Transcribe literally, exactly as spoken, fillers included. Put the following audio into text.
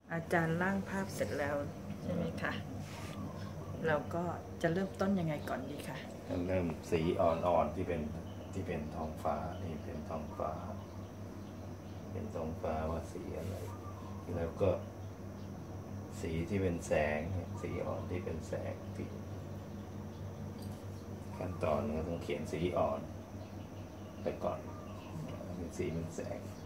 อาจารย์ร่างภาพเสร็จแล้วใช่ไหมคะเราก็จะเริ่มต้นยังไงก่อนดีคะเริ่มสีอ่อนๆที่เป็นที่เป็นท้องฟ้านี่เป็นท้องฟ้าเป็นท้องฟ้าว่าสีอะไรแล้วก็สีที่เป็นแสงสีอ่อนที่เป็นแสงที่ขั้นตอนก็ต้องเขียนสีอ่อนไปก่อนเป็นสีเป็นแสง